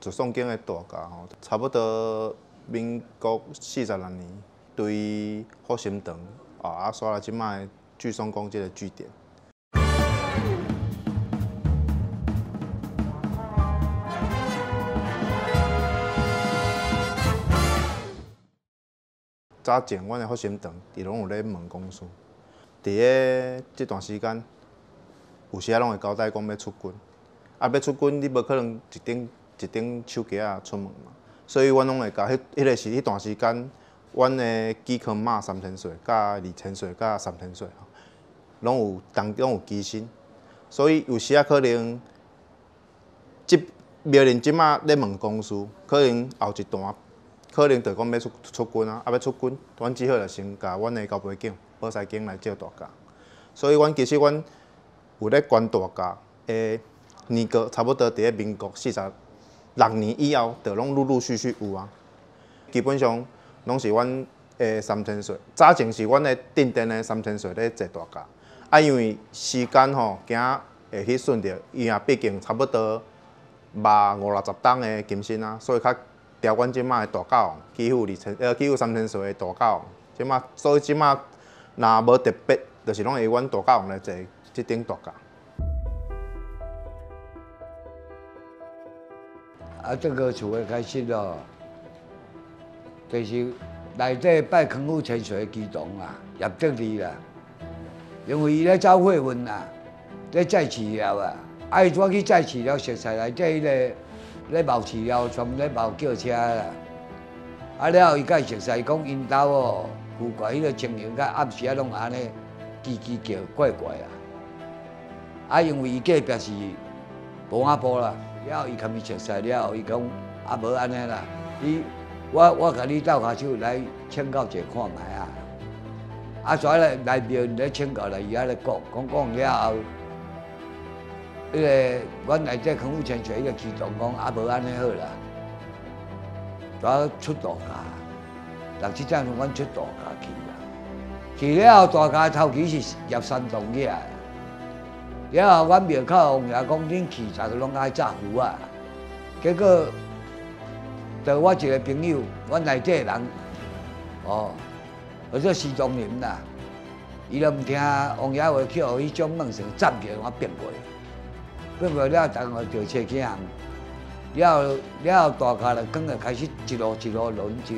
就宋经的大家吼，差不多民国46年对福心堂刷了即摆巨松宫这个据点。早前，阮的福心堂伊拢有咧问公司，伫个即段时间，有时啊拢会交代讲要出军，要出军，你无可能一顶手机啊出门嘛，所以阮拢会甲迄段时间，阮的机壳码3000岁、甲2000岁、甲3000岁，拢有机芯，所以有时啊可能苗人即马咧问公司，可能后一段。可能就讲要出军啊，要出军，阮只好就先甲阮的交配警、保塞警来照大家。所以其实阮有咧管大家的年过，差不多伫咧民国46年以后，就拢陆续有啊。基本上拢是阮的3000岁，早前是阮的定点的3000岁咧坐大家。啊，因为时间吼行会去顺着，因为毕竟差不多50-60吨的金星啊，所以较。调阮即马的大教，欺负3000岁的大教，即马所以即马若无特别，就是拢会阮大教来坐即顶大架。 这个厝的开始咯，就是内底拜康复千岁的基堂啊，叶德利啦，因为伊咧走火运啊，咧再治疗啊，伊怎去再治疗？熟悉内底迄个。咧冒饲料，全部咧冒叫车啦。了后伊甲伊熟悉讲，因兜哦，古怪迄个情形，甲暗时啊拢安尼叽叽叫，怪怪啊。因为伊隔壁是保安部啦，了后伊甲伊熟悉了后，伊讲无安尼啦，我甲你斗下手来请教者看卖啊。所以来庙咧请教来，伊遐咧讲了后。迄个，阮内底康复千岁迄个机动讲无安尼好啦，就出大家，6、7点钟阮出大家去啦。去了后，大家头期是叶山洞起来，了后阮庙口王爷讲恁器材都拢爱炸糊啊。结果，就我一个朋友，阮内底人，叫做施宗林啦，伊就毋听王爷话，去互迄种问成占起来，我变过。变过了，当下就车起行，了大卡就刚就开始一路轮，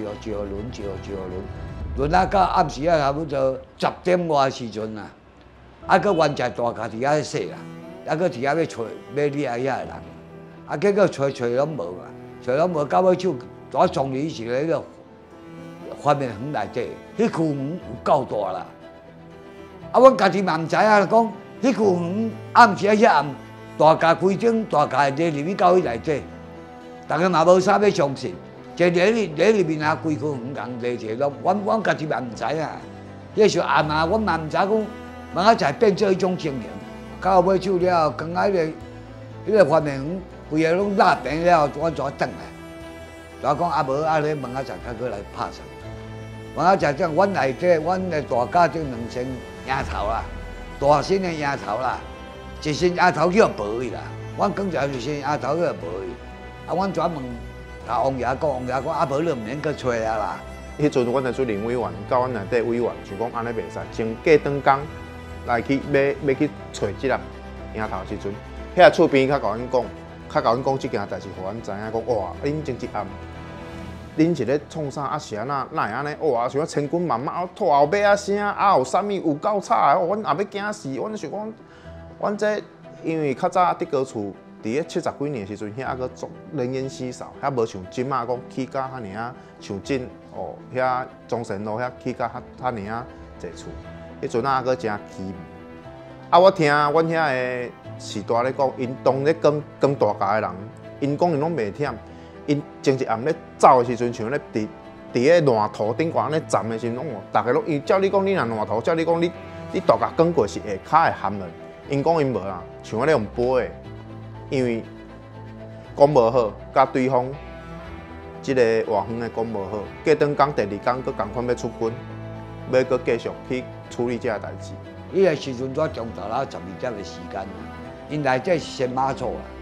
轮啊到暗时啊差不多10点外时阵啊，搁原在大卡伫遐说啦，搁伫遐要找要掠遐个人，结果找拢无啊，找拢无，到尾手我撞入是迄个花面园内底，迄区园有够大啦，阮家己嘛毋知影，讲迄区园暗时遐暗。大架规整，大架会入去到迄内底，大家嘛无啥要相信，就入面啊，规区园共地摕拢，阮家己嘛毋知影，迄时暗啊，阮嘛毋知讲，慢仔才变做迄种情形。到尾手了，刚迄个花面园，规个拢拉平了，阮怎转来？就讲无咧，慢仔才较过来拍上。慢仔才讲，阮内底，阮的大家种2000羊头啦，大身的羊头啦。一身丫头叫无伊啦，阮讲一身丫头叫无伊，阮专门甲王爷讲，王爷讲无你毋免去找啊啦。 迄阵阮的主任委员，甲阮内底委员，想讲安尼袂使，先过长工来去要去找即粒丫头时阵，遐厝边甲阮讲即件代志，互阮知影讲哇，恁前一暗，恁是咧创啥是安那会安尼？哇，像千军万马，拖后尾啊声，有啥物有够吵的，阮也要惊死，阮想讲。阮这因为较早伫高厝，伫个70几年时阵，遐个足人烟稀少，遐无像即马讲起甲遐尔啊，像真遐中山路遐起甲遐尔啊济厝，迄阵个真奇妙。我听阮遐个时代咧讲，因当咧耕大家的人，因讲因拢袂忝，因前一暗咧走的时阵，像咧伫个烂土顶悬咧站的时阵，大家拢伊照你讲，你若烂土，照你讲你大家耕过是下骹会含落。因讲因无啦，像我咧用飞的，因为讲无好，甲对方即个外远的讲无好，过长工第2工，佫共款要出军，要佫继续去处理这个代志。 迄个时阵，我中昼啦12点的时间，因内底是先马厝啦，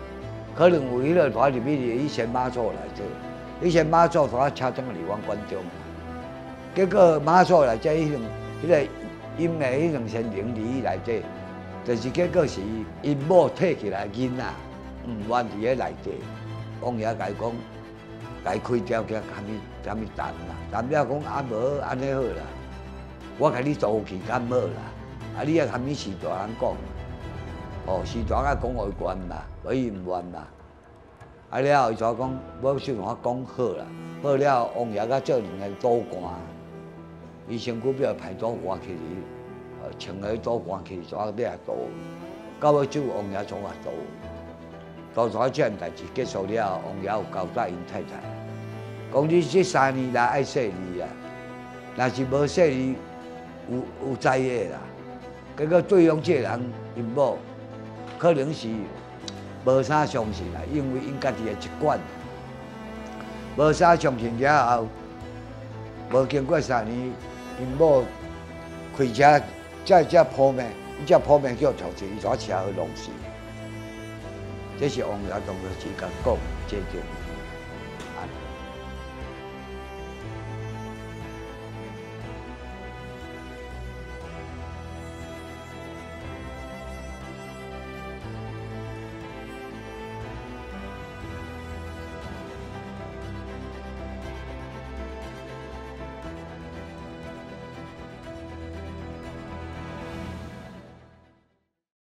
可能有迄个带入去以前马祖来做，以前马祖带车登离阮关中，结果马祖来这迄个因的迄种先灵里来这，就是结果是因某摕起来囡仔，愿伫咧内底，王爷甲伊讲，甲伊开条件，虾米谈啦，谈了讲啊无安尼好啦，我甲你做去敢好啦，啊你也虾米时大人讲，哦时大人讲会关嘛，所以唔愿嘛。啊了后伊就讲，我想我讲好啦，好了王爷甲做两个赌官，伊身躯表排赌官去哩，穿个赌官去抓你啊赌，到尾就王爷从啊赌。到时这件代志结束了，王爷有交代因太太，讲你这3年来爱说你啊，若是无说你，有知的啦。结果对方这个人因某，可能是无啥相信啦，因为因家己的习惯，无啥相信了后，无经过3年，因某开车才扑命，伊才扑命叫调车，伊带车去弄死。这是王爷同学时间讲，这种。